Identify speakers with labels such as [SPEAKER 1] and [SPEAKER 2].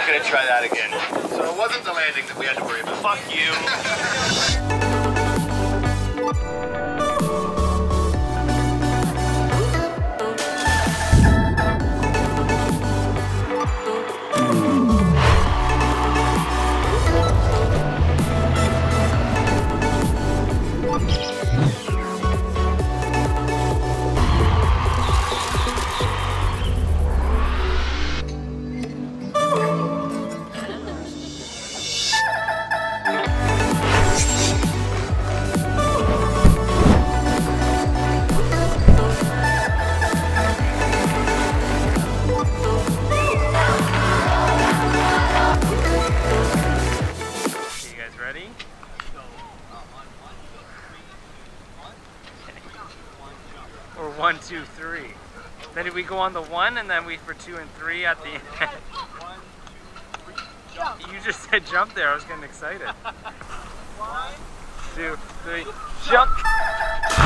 [SPEAKER 1] not gonna try that again. So it wasn't the landing that we had to worry about.
[SPEAKER 2] Fuck you. Ready? Or 1, 2, 3. Then did we go on the 1 and then we for 2 and 3 at the end? You just said jump there. I was getting excited. 1, 2, 3, jump!